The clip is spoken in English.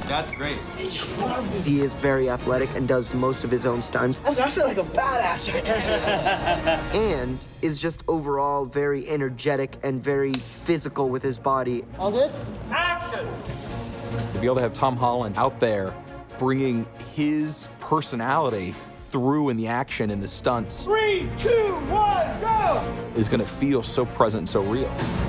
That's great. He is very athletic and does most of his own stunts. I feel like a badass right now. And is just overall very energetic and very physical with his body. All good? Action! To be able to have Tom Holland out there bringing his personality through in the action and the stunts. 3, 2, 1, go! Is going to feel so present and so real.